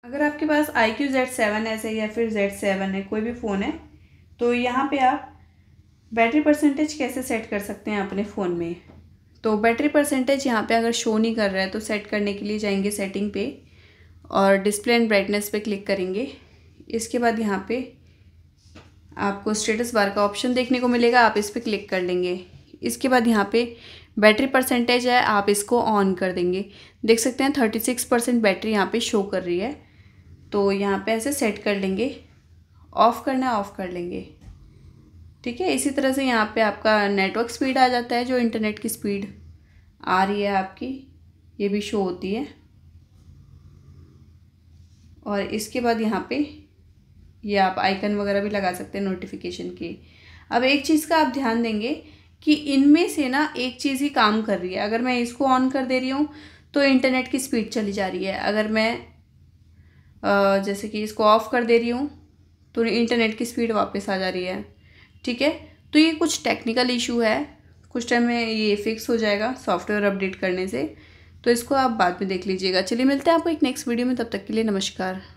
अगर आपके पास iQOO Z7s है या फिर Z7 है, कोई भी फ़ोन है, तो यहाँ पे आप बैटरी परसेंटेज कैसे सेट कर सकते हैं अपने फ़ोन में। तो बैटरी परसेंटेज यहाँ पे अगर शो नहीं कर रहा है तो सेट करने के लिए जाएंगे सेटिंग पे और डिस्प्ले एंड ब्राइटनेस पे क्लिक करेंगे। इसके बाद यहाँ पे आपको स्टेटस बार का ऑप्शन देखने को मिलेगा, आप इस पर क्लिक कर लेंगे। इसके बाद यहाँ पे बैटरी परसेंटेज है, आप इसको ऑन कर देंगे। देख सकते हैं 36% बैटरी यहाँ पे शो कर रही है। तो यहाँ पे ऐसे सेट कर लेंगे, ऑफ़ करना है ऑफ़ कर लेंगे। ठीक है, इसी तरह से यहाँ पे आपका नेटवर्क स्पीड आ जाता है, जो इंटरनेट की स्पीड आ रही है आपकी, ये भी शो होती है। और इसके बाद यहाँ पे ये आप आइकन वगैरह भी लगा सकते हैं नोटिफिकेशन के। अब एक चीज़ का आप ध्यान देंगे कि इनमें से ना एक चीज़ ही काम कर रही है। अगर मैं इसको ऑन कर दे रही हूँ तो इंटरनेट की स्पीड चली जा रही है, अगर मैं जैसे कि इसको ऑफ़ कर दे रही हूँ तो इंटरनेट की स्पीड वापस आ जा रही है। ठीक है, तो ये कुछ टेक्निकल इशू है, कुछ टाइम में ये फिक्स हो जाएगा सॉफ्टवेयर अपडेट करने से, तो इसको आप बाद में देख लीजिएगा। चलिए मिलते हैं आपको एक नेक्स्ट वीडियो में, तब तक के लिए नमस्कार।